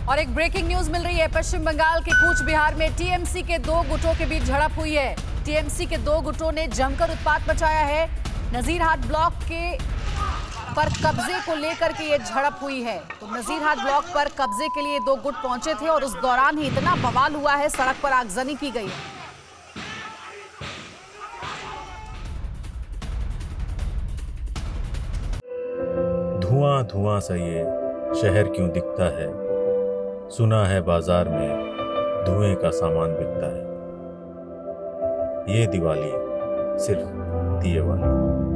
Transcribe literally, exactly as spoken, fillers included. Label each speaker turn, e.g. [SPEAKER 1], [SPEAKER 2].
[SPEAKER 1] और एक breaking news मिल रही है। पश्चिम बंगाल के कूच बिहार में टीएमसी के दो गुटों के बीच झड़प हुई है। टीएमसी के दो गुटों ने जमकर उत्पात मचाया है। नजीरहाट ब्लॉक के पर कब्जे को लेकर के ये झड़प हुई है। तो नजीरहाट ब्लॉक पर कब्जे के लिए दो गुट पहुंचे थे और उस दौरान ही इतना बवाल हुआ है, सड़क पर आगजनी की गई है।
[SPEAKER 2] धुआं धुआं सा ये शहर क्यों दिखता है, सुना है बाजार में धुएं का सामान बिकता है। ये दिवाली सिर्फ दिए वाली।